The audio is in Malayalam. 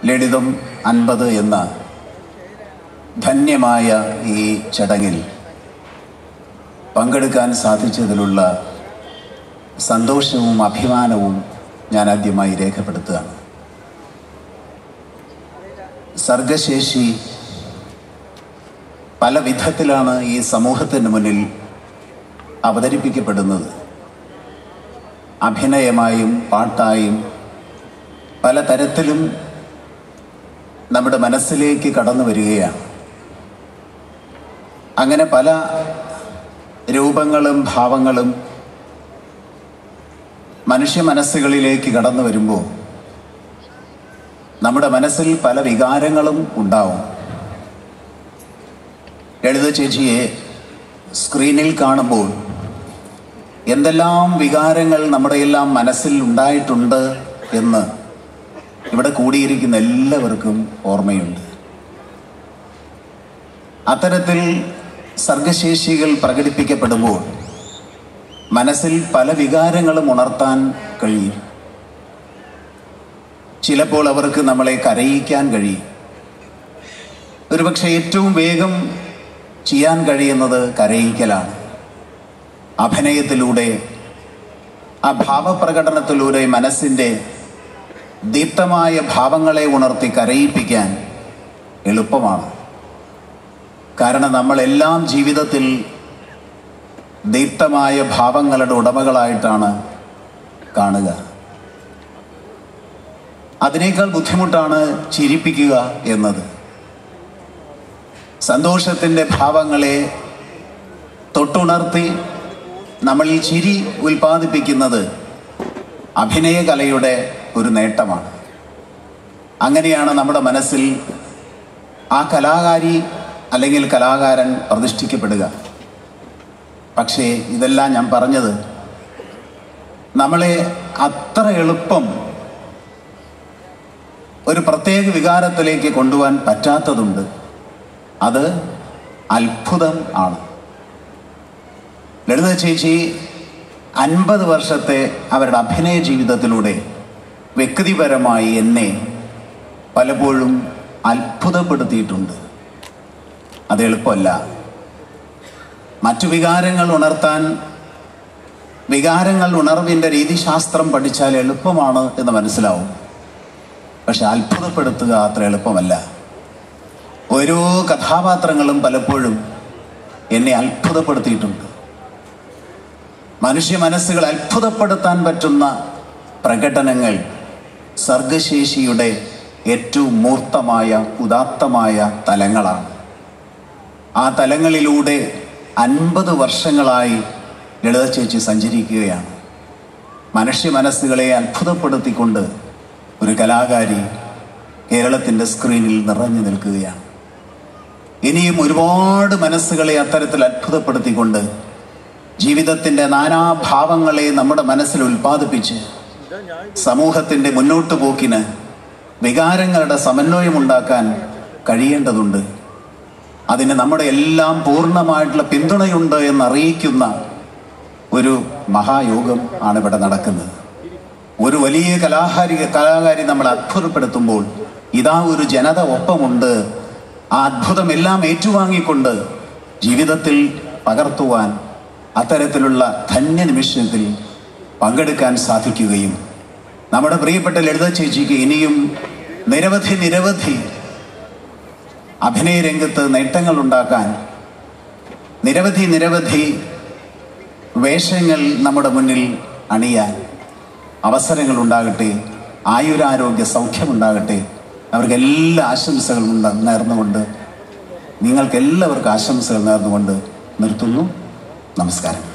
ലളിതം 50 എന്ന ധന്യമായ ഈ ചടങ്ങിൽ പങ്കെടുക്കാൻ സാധിച്ചതിലുള്ള സന്തോഷവും അഭിമാനവും ഞാൻ ആദ്യമായി രേഖപ്പെടുത്തുകയാണ്. സർഗശേഷി പല വിധത്തിലാണ് ഈ സമൂഹത്തിന് മുന്നിൽ അവതരിപ്പിക്കപ്പെടുന്നത്. അഭിനയമായും പാട്ടായും പല തരത്തിലും നമ്മുടെ മനസ്സിലേക്ക് കടന്നു വരികയാണ്. അങ്ങനെ പല രൂപങ്ങളും ഭാവങ്ങളും മനുഷ്യ മനസ്സുകളിലേക്ക് കടന്നു വരുമ്പോൾ നമ്മുടെ മനസ്സിൽ പല വികാരങ്ങളും ഉണ്ടാവും. ലളിത ചേച്ചിയെ സ്ക്രീനിൽ കാണുമ്പോൾ എന്തെല്ലാം വികാരങ്ങൾ നമ്മുടെ എല്ലാം മനസ്സിൽ ഉണ്ടായിട്ടുണ്ട് എന്ന് ഇവിടെ കൂടിയിരിക്കുന്ന എല്ലാവർക്കും ഓർമ്മയുണ്ട്. അത്തരത്തിൽ സർഗശേഷികൾ പ്രകടിപ്പിക്കപ്പെടുമ്പോൾ മനസ്സിൽ പല വികാരങ്ങളും ഉണർത്താൻ കഴിയും. ചിലപ്പോൾ അവർക്ക് നമ്മളെ കരയിക്കാൻ കഴിയും. ഒരുപക്ഷെ ഏറ്റവും വേഗം ചെയ്യാൻ കഴിയുന്നത് കരയിക്കലാണ്. അഭിനയത്തിലൂടെ, ആ ഭാവപ്രകടനത്തിലൂടെ മനസ്സിൻ്റെ ദീപ്തമായ ഭാവങ്ങളെ ഉണർത്തി കരയിപ്പിക്കാൻ എളുപ്പമാണ്. കാരണം നമ്മളെല്ലാം ജീവിതത്തിൽ ദീപ്തമായ ഭാവങ്ങളുടെ ഉടമകളായിട്ടാണ് കാണുക. അതിനേക്കാൾ ബുദ്ധിമുട്ടാണ് ചിരിപ്പിക്കുക എന്നത്. സന്തോഷത്തിൻ്റെ ഭാവങ്ങളെ തൊട്ടുണർത്തി നമ്മളിൽ ചിരി ഉൽപ്പാദിപ്പിക്കുന്നത് അഭിനയകലയുടെ ഒരു നേട്ടമാണ്. അങ്ങനെയാണ് നമ്മുടെ മനസ്സിൽ ആ കലാകാരി അല്ലെങ്കിൽ കലാകാരൻ പ്രതിഷ്ഠിക്കപ്പെടുക. പക്ഷേ ഇതെല്ലാം ഞാൻ പറഞ്ഞത് നമ്മളെ അത്ര എളുപ്പം ഒരു പ്രത്യേക വികാരത്തിലേക്ക് കൊണ്ടുപോകാൻ പറ്റാത്തതുണ്ട്. അത് അത്ഭുതം ആണ്. ലളിത ചേച്ചി 50 വർഷത്തെ അവരുടെ അഭിനയ ജീവിതത്തിലൂടെ വ്യക്തിപരമായി എന്നെ പലപ്പോഴും അത്ഭുതപ്പെടുത്തിയിട്ടുണ്ട്. അത് എളുപ്പമല്ല. മറ്റു വികാരങ്ങൾ ഉണർത്താൻ, വികാരങ്ങൾ ഉണർവിൻ്റെ രീതിശാസ്ത്രം പഠിച്ചാൽ എളുപ്പമാണ് എന്ന് മനസ്സിലാവും. പക്ഷെ അത്ഭുതപ്പെടുത്തുക അത്ര എളുപ്പമല്ല. ഓരോ കഥാപാത്രങ്ങളും പലപ്പോഴും എന്നെ അത്ഭുതപ്പെടുത്തിയിട്ടുണ്ട്. മനുഷ്യ മനസ്സുകൾ അത്ഭുതപ്പെടുത്താൻ പറ്റുന്ന പ്രകടനങ്ങൾ സർഗശേഷിയുടെ ഏറ്റവും മൂർത്തമായ, ഉദാത്തമായ തലങ്ങളാണ്. ആ തലങ്ങളിലൂടെ 50 വർഷങ്ങളായി ലളിത ചേച്ചി സഞ്ചരിക്കുകയാണ്. മനുഷ്യ മനസ്സുകളെ അത്ഭുതപ്പെടുത്തിക്കൊണ്ട് ഒരു കലാകാരി കേരളത്തിൻ്റെ സ്ക്രീനിൽ നിറഞ്ഞു നിൽക്കുകയാണ്. ഇനിയും ഒരുപാട് മനസ്സുകളെ അത്തരത്തിൽ അത്ഭുതപ്പെടുത്തിക്കൊണ്ട് ജീവിതത്തിൻ്റെ നാനാഭാവങ്ങളെ നമ്മുടെ മനസ്സിൽ ഉൽപ്പാദിപ്പിച്ച് സമൂഹത്തിൻ്റെ മുന്നോട്ട് പോക്കിന് വികാരങ്ങളുടെ സമന്വയമുണ്ടാക്കാൻ കഴിയേണ്ടതുണ്ട്. അതിന് നമ്മുടെ എല്ലാം പൂർണ്ണമായിട്ടുള്ള പിന്തുണയുണ്ട് എന്നറിയിക്കുന്ന ഒരു മഹായോഗം ആണ് ഇവിടെ നടക്കുന്നത്. ഒരു വലിയ കലാകാരി നമ്മളെ അത്ഭുതപ്പെടുത്തുമ്പോൾ ഇതാ ഒരു ജനത ഒപ്പമുണ്ട്. ആ അത്ഭുതമെല്ലാം ഏറ്റുവാങ്ങിക്കൊണ്ട് ജീവിതത്തിൽ പകർത്തുവാൻ അത്തരത്തിലുള്ള ധന്യ നിമിഷത്തിൽ പങ്കെടുക്കാൻ സാധിക്കുകയും നമ്മുടെ പ്രിയപ്പെട്ട ലളിത ചേച്ചിക്ക് ഇനിയും നിരവധി അഭിനയ രംഗത്ത് നേട്ടങ്ങൾ ഉണ്ടാക്കാൻ, നിരവധി വേഷങ്ങൾ നമ്മുടെ മുന്നിൽ അണിയാൻ അവസരങ്ങൾ ഉണ്ടാകട്ടെ. ആയുരാരോഗ്യ സൗഖ്യമുണ്ടാകട്ടെ. അവർക്ക് എല്ലാ ആശംസകളും നേർന്നുകൊണ്ട്, നിങ്ങൾക്ക് എല്ലാവർക്കും ആശംസകൾ നേർന്നുകൊണ്ട് നിർത്തുന്നു. നമസ്കാരം.